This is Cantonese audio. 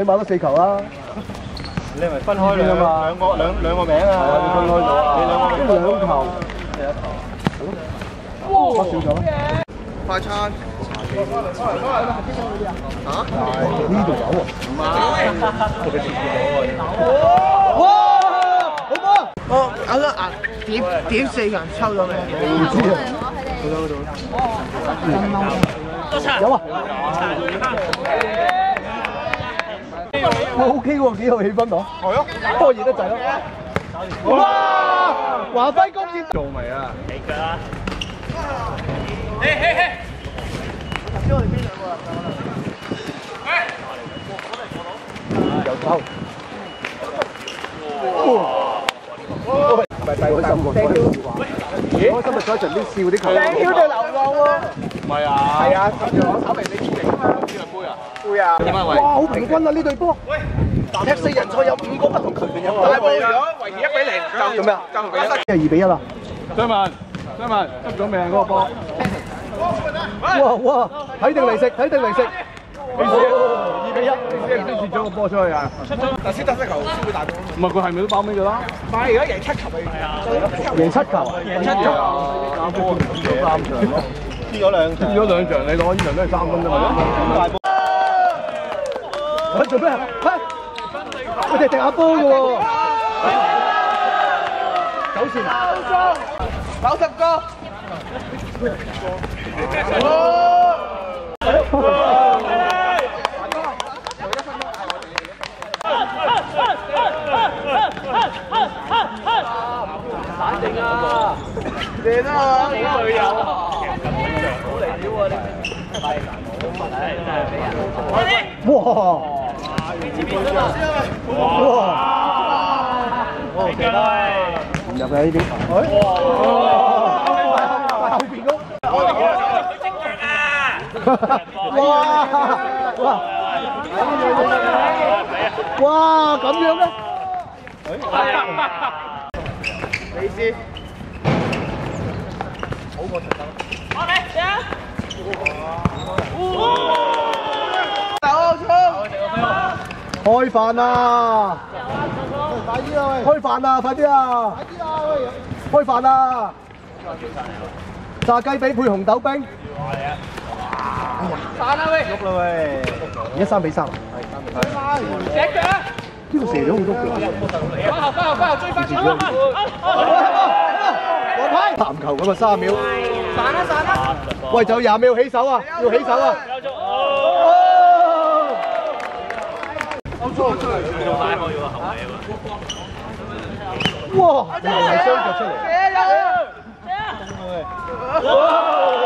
爆咗4球啦。 你係咪分開兩個名啊？ 要分開咗啊！ 你兩球，哇！少咗。 快餐。嚇？ 呢度有喎。 唔係。 哇！好波！ 我覺得點4人抽咗咩？ 唔知啊。有啊。OK 喎，幾有氣氛喎。係咯，波熱得滯咯。哇！華輝公司做未啊？ 起腳啦！ 有抽。開心喎！開心咪在場邊笑啲球。 掟條對流浪喎。 唔係啊。係啊，諗住攞手嚟你贏啊！邊個杯啊？杯啊！點啊？喂！ 哇！好平均啊！呢隊波。踢4人賽有5個不同球員入。 大波如果維持1比0，就做咩啊？就2比1。 即係2比1啦。張文執咗未啊？嗰個波。哇！睇定嚟食。2比1，先截咗個波出去啊！ 但先得7球先會大波。 唔係佢係咪都包尾㗎啦？ 唔係，而家贏7球咪贏7球。打波唔到3場咯。 輸咗2場， 你攞呢場都係3分啫嘛。做咩啊？我哋踢下波嘅喎。9線。 90個。 冷靜啊！ 贏啦！ 你隊友好嚟料喎你。係真係俾人。 哇！唔入嘅呢邊。後邊嗰。哇！咁樣咩？ 你先。好過陳生。 開飯啦！快啲啦喂！開飯啦！快啲啊！開飯啦！炸雞髀配紅豆冰。 散啦喂！喐啦喂！ 而家3比3。 隻腳啊！ 呢個射咗好多腳。 翻後追翻！ 黃牌！籃球咁啊3秒。 散啦！ 喂，仲有20秒起手啊！要起手啊！哇！又係雙腳出嚟。